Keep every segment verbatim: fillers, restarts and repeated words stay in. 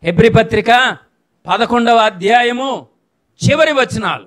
Hebrew పత్రిక పదకొండవ అధ్యాయము చివరి వచనాలు.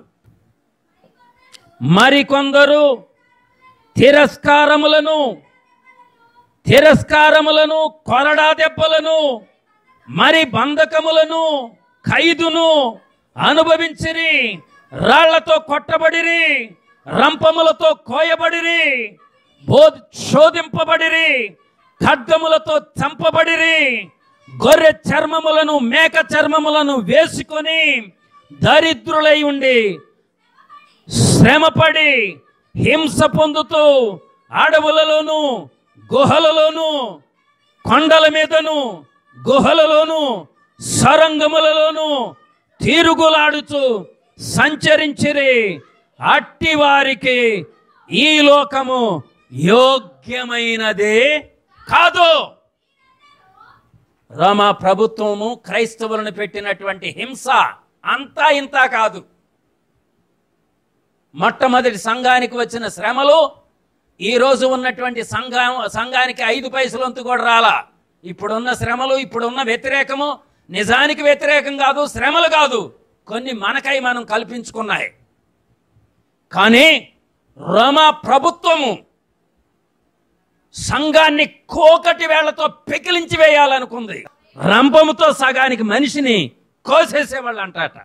మరికొందరు తిరస్కారములను తిరస్కారములను కొరడా దెబ్బలను మరి బంధకములను ఖైదును అనుభవించిరి, రాళ్లతో కొట్టబడిరి, రంపములతో కోయబడిరి, శోధింపబడిరి, ఖడ్గములతో చంపబడిరి, గొర్రె చర్మములను మేక చర్మములను వేసుకొని దరిద్రులై ఉండి శ్రమపడి హింస పొందుతూ అడవులలోను గుహలలోను కొండల మీదను గుహలలోను సొరంగములలోను తిరుగులాడుచు సంచరించిరి. అట్టి వారికి ఈ లోకము యోగ్యమైనదే కాదు. రోమా ప్రభుత్వము క్రైస్తవులను పెట్టినటువంటి హింస అంతా ఇంత కాదు. మొట్టమొదటి సంఘానికి వచ్చిన శ్రమలు ఈరోజు ఉన్నటువంటి సంఘం సంఘానికి ఐదు పైసలంతు కూడా రాలా. ఇప్పుడున్న శ్రమలు, ఇప్పుడున్న వ్యతిరేకము నిజానికి వ్యతిరేకం కాదు, శ్రమలు కాదు, కొన్ని మనకై మనం కల్పించుకున్నాయి. కానీ రోమా ప్రభుత్వము సంఘాన్ని కోకటి వేళ్లతో పెకిలించి వేయాలనుకుంది. రంపముతో సగానికి మనిషిని కోసేసేవాళ్ళు అంటాట.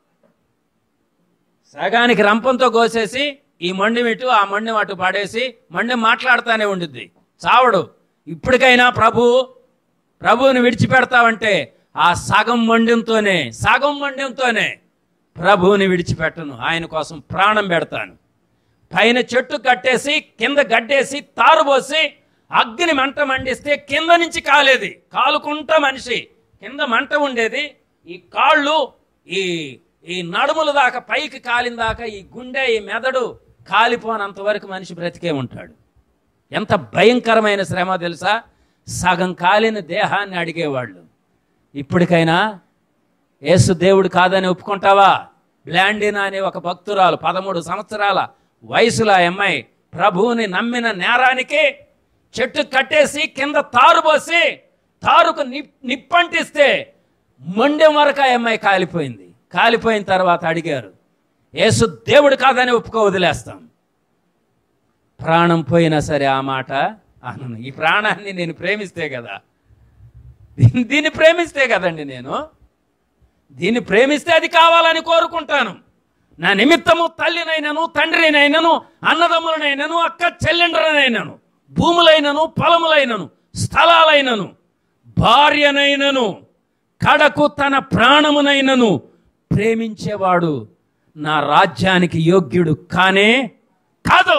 సగానికి రంపంతో కోసేసి ఈ మొండి ఇటు ఆ మొండి అటు పడేసి మొండి మాట్లాడుతూనే ఉండిద్ది, చావడు. ఇప్పటికైనా ప్రభు ప్రభువుని విడిచిపెడతావంటే ఆ సగం మొండంతోనే సగం మొండంతోనే ప్రభువుని విడిచిపెట్టను, ఆయన కోసం ప్రాణం పెడతాను. పైన చెట్టు కట్టేసి కింద గడ్డేసి తారుబోసి అగ్ని మంట మండిస్తే కింద నుంచి కాలేది, కాలుకుంటా మనిషి కింద మంట ఉండేది. ఈ కాళ్ళు ఈ ఈ నడుముల దాకా పైకి కాలిన దాకా ఈ గుండె ఈ మెదడు కాలిపోనంత వరకు మనిషి బ్రతికే ఉంటాడు. ఎంత భయంకరమైన శ్రమ తెలుసా? సగం కాలిన దేహాన్ని అడిగేవాళ్ళు. ఇప్పటికైనా యేసు దేవుడు కాదని ఒప్పుకుంటావా? బ్లాండినా అనే ఒక భక్తురాలు పదమూడు సంవత్సరాల వయసులో అమ్మాయి ప్రభువుని నమ్మిన నేరానికి చెట్టు కట్టేసి కింద తారు పోసి తారుకు నిప్ నిప్పంటిస్తే మొండెం వరకు ఆ అమ్మాయి కాలిపోయింది. కాలిపోయిన తర్వాత అడిగారు, యేసు దేవుడు కాదని ఒప్పుకో, వదిలేస్తాం. ప్రాణం పోయినా సరే ఆ మాట అనను. ఈ ప్రాణాన్ని నేను ప్రేమిస్తే కదా, దీన్ని ప్రేమిస్తే కదండి, నేను దీన్ని ప్రేమిస్తే అది కావాలని కోరుకుంటాను. నా నిమిత్తము తల్లినైనను తండ్రినైనను అన్నదమ్ములనైనను అక్క చెల్లెండ్రనైనను భూములైనను పొలములైనను స్థలాలైనను భార్యనైనను కడకు తన ప్రాణమునైనను ప్రేమించేవాడు నా రాజ్యానికి యోగ్యుడు కానే కాదు.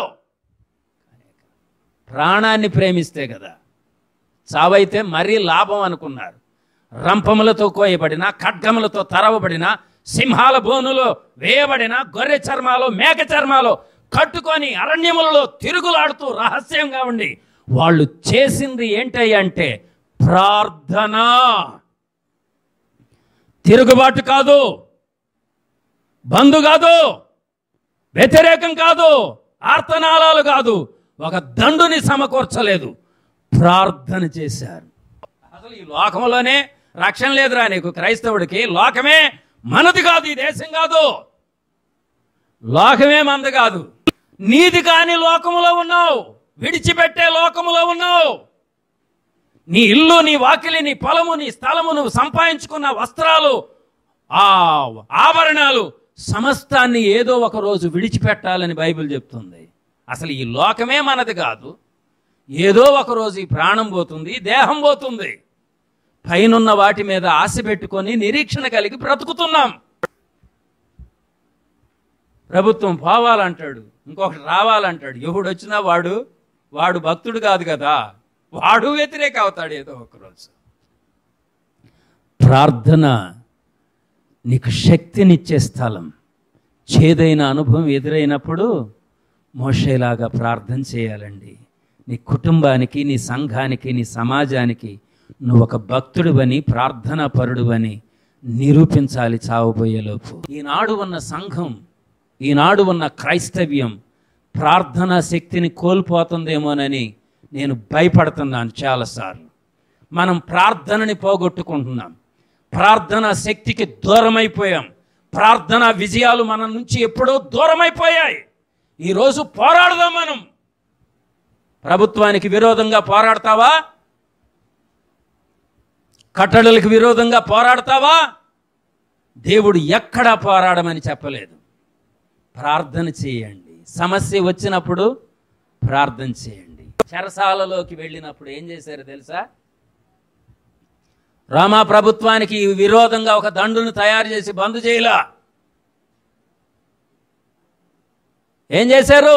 ప్రాణాన్ని ప్రేమిస్తే కదా. చావైతే మరీ లాభం అనుకున్నారు. రంపములతో కోయబడిన, ఖడ్గములతో తరవబడిన, సింహాల బోనులో వేయబడిన, గొర్రె చర్మాలో మేక చర్మాలో కట్టుకొని అరణ్యములలో తిరుగులాడుతూ రహస్యంగా ఉండి వాళ్ళు చేసింది ఏంటంటే ప్రార్థన. తిరుగుబాటు కాదు, బంధు కాదు, వ్యతిరేకం కాదు, ఆర్తనాళాలు కాదు, ఒక దండుని సమకూర్చలేదు, ప్రార్థన చేశారు. అసలు ఈ లోకంలోనే రక్షణ లేదురా నీకు క్రైస్తవుడికి. లోకమే మనది కాదు, ఈ దేశం కాదు, లోకమే మనది కాదు. నీది కాని లోకములో ఉన్నావు, విడిచిపెట్టే లోకములో ఉన్నావు. నీ ఇల్లు, నీ వాకిలి, నీ పొలము, నీ స్థలము, నువ్వు సంపాదించుకున్న వస్త్రాలు, ఆ ఆభరణాలు సమస్తాన్ని ఏదో ఒక రోజు విడిచిపెట్టాలని బైబిల్ చెప్తుంది. అసలు ఈ లోకమే మనది కాదు. ఏదో ఒక రోజు ఈ ప్రాణం పోతుంది, దేహం పోతుంది. పైనున్న వాటి మీద ఆశ పెట్టుకొని నిరీక్షణ కలిగి బ్రతుకుతున్నాం. ప్రభుత్వం పోవాలంటాడు, ఇంకొకటి రావాలంటాడు. ఎవడు వచ్చినా వాడు వాడు భక్తుడు కాదు కదా, వాడు వ్యతిరేక అవుతాడు ఏదో ఒకరోజు. ప్రార్థన నీకు శక్తినిచ్చే స్థలం. చేదైన అనుభవం ఎదురైనప్పుడు మోషేలాగా ప్రార్థన చేయాలండి. నీ కుటుంబానికి, నీ సంఘానికి, నీ సమాజానికి నువ్వు ఒక భక్తుడివని, ప్రార్థనా పరుడువని నిరూపించాలి చావబోయేలోపు. ఈనాడు ఉన్న సంఘం, ఈనాడు ఉన్న క్రైస్తవ్యం ప్రార్థనా శక్తిని కోల్పోతుందేమోనని నేను భయపడుతున్నాను చాలాసార్లు. మనం ప్రార్థనని పోగొట్టుకుంటున్నాం. ప్రార్థన శక్తికి దూరమైపోయాం. ప్రార్థన విజయాలు మన నుంచి ఎప్పుడో దూరమైపోయాయి. ఈరోజు పోరాడదాం. మనం ప్రభుత్వానికి విరోధంగా పోరాడతావా? కట్టడలకు విరోధంగా పోరాడతావా? దేవుడు ఎక్కడా పోరాడమని చెప్పలేదు. ప్రార్థన చేయండి. సమస్య వచ్చినప్పుడు ప్రార్థన చేయండి. చెరసాలలోకి వెళ్ళినప్పుడు ఏం చేశారు తెలుసా? రోమా ప్రభుత్వానికి విరోధంగా ఒక దండును తయారు చేసి బంద్ చేయలా. ఏం చేశారు?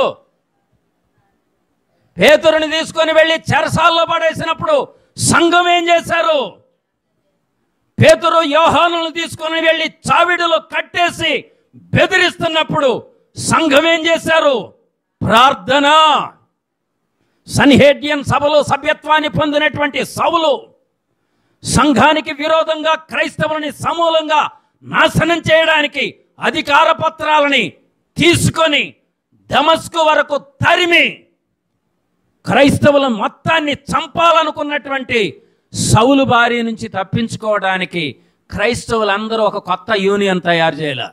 పేతురుని తీసుకొని వెళ్ళి చెరసాల్లో పడేసినప్పుడు సంఘం ఏం చేశారు? పేతురు యోహానులను తీసుకొని వెళ్ళి చావిడిలో కట్టేసి బెదిరిస్తున్నప్పుడు సంఘం ఏం చేశారు? ప్రార్థన. సన్హెడ్రియన్ సభలో సభ్యత్వాన్ని పొందినటువంటి సౌలు సంఘానికి విరోధంగా క్రైస్తవులని సమూలంగా నాశనం చేయడానికి అధికార పత్రాలని తీసుకొని దమస్కు వరకు తరిమి క్రైస్తవుల మొత్తాన్ని చంపాలనుకున్నటువంటి సౌలు బారి నుంచి తప్పించుకోవడానికి క్రైస్తవులందరూ ఒక కొత్త యూనియన్ తయారు చేయాల.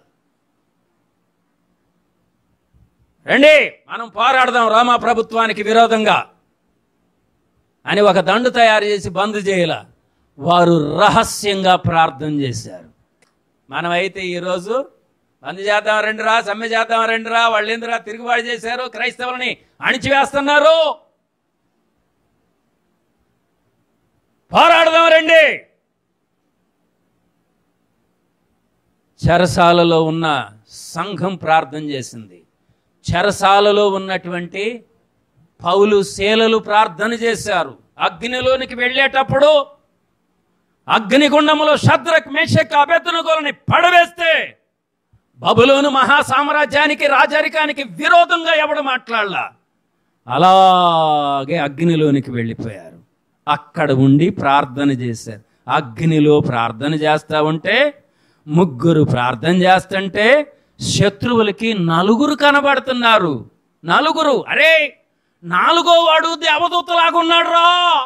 రండి మనం పోరాడదాం రోమా ప్రభుత్వానికి విరోధంగా అని ఒక దండు తయారు చేసి బంద్ చేయాల. వారు రహస్యంగా ప్రార్థన చేశారు. మనమైతే ఈరోజు బంద్ చేద్దాం రండిరా, సమ్మె చేద్దాం రండిరా, వాళ్ళు ఎందురా తిరుగుబాటు చేశారు, క్రైస్తవులని అణిచివేస్తున్నారు, పోరాడదాం రండి. చెరసాలలో ఉన్న సంఘం ప్రార్థన చేసింది. చెరసాలలో ఉన్నటువంటి పౌలు శీలలు ప్రార్థన చేశారు. అగ్నిలోనికి వెళ్ళేటప్పుడు అగ్నిగుండములో షద్రక్ మేషక్ అబేద్నెగోలని పడవేస్తే బబులోను మహాసామ్రాజ్యానికి రాజరికానికి విరోధంగా ఎవడు మాట్లాడలా. అలాగే అగ్నిలోనికి వెళ్ళిపోయారు. అక్కడ ఉండి ప్రార్థన చేశారు. అగ్నిలో ప్రార్థన చేస్తా ఉంటే ముగ్గురు ప్రార్థన చేస్తుంటే శత్రువులకి నలుగురు కనబడుతున్నారు. నలుగురు. అరే నాలుగో వాడు దేవదూతలాగా ఉన్నాడు రా.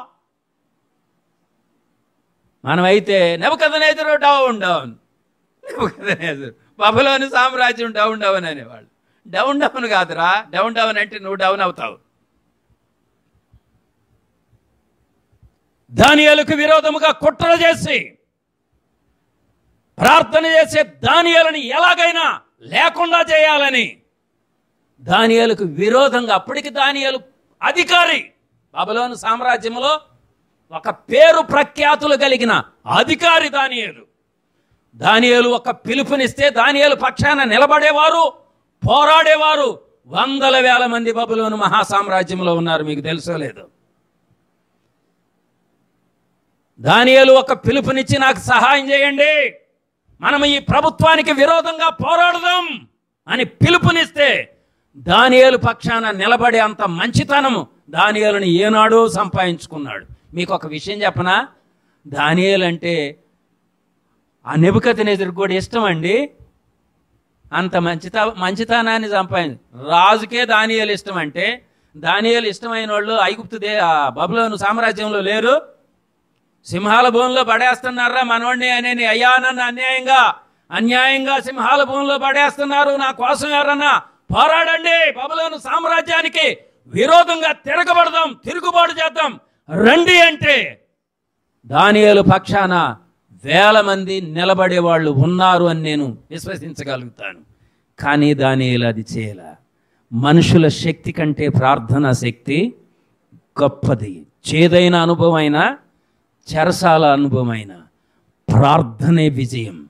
మనమైతే నెబుకద్నెజరు డౌన్ డౌన్, నెబుకద్నెజరు బబులోను సామ్రాజ్యం డౌన్ డౌన్ అనేవాళ్ళు. డౌన్ డౌన్ కాదురా, డౌన్ డౌన్ అంటే నువ్వు డౌన్ అవుతావు. దానియేలుకు విరోధముగా కుట్ర చేసి ప్రార్థన చేసే దానియేలుని ఎలాగైనా లేకుండా చేయాలని దానియేలుకు విరోధంగా, అప్పటికి దానియేలు అధికారి, బబులోను సామ్రాజ్యంలో ఒక పేరు ప్రఖ్యాతులు కలిగిన అధికారి దానియేలు. దానియేలు ఒక పిలుపునిస్తే దానియేలు పక్షాన నిలబడేవారు, పోరాడేవారు వందల వేల మంది బబులోను మహాసామ్రాజ్యంలో ఉన్నారు. మీకు తెలుసో లేదు? దానియేలు ఒక పిలుపునిచ్చి నాకు సహాయం చేయండి, మనం ఈ ప్రభుత్వానికి విరోధంగా పోరాడదాం అని పిలుపునిస్తే దానియేలు పక్షాన నిలబడే అంత మంచితనము దానియేలుని ఏనాడో సంపాదించుకున్నాడు. మీకు ఒక విషయం చెప్పనా? దానియేలు అంటే ఆ నెబుకద్నెజరు కూడా ఇష్టం అండి. అంత మంచిత మంచితనాన్ని సంపాదించు. రాజుకే దానియేలు ఇష్టం అంటే దానియేలు ఇష్టమైన వాళ్ళు ఐగుప్తు దే బబులోను సామ్రాజ్యంలో లేరు. సింహాల భూమిలో పడేస్తున్నారా మనవాడిని అని, అయ్యా నన్ను అన్యాయంగా అన్యాయంగా సింహాల భూమిలో పడేస్తున్నారు, నా కోసం ఎవరన్నా పోరాడండి, బబులోను సామ్రాజ్యానికి విరోధంగా తిరగబడదాం, తిరుగుబాటు చేద్దాం రండి అంటే దానియేలు పక్షాన వేల మంది నిలబడే వాళ్ళు ఉన్నారు అని నేను విశ్వసించగలుగుతాను. కానీ దానియేలు అది చేయల. మనుషుల శక్తి కంటే ప్రార్థనా శక్తి గొప్పది. చేదైన అనుభవం అయినా చెరసాల అనుభవం అయినా ప్రార్థనే విజయం.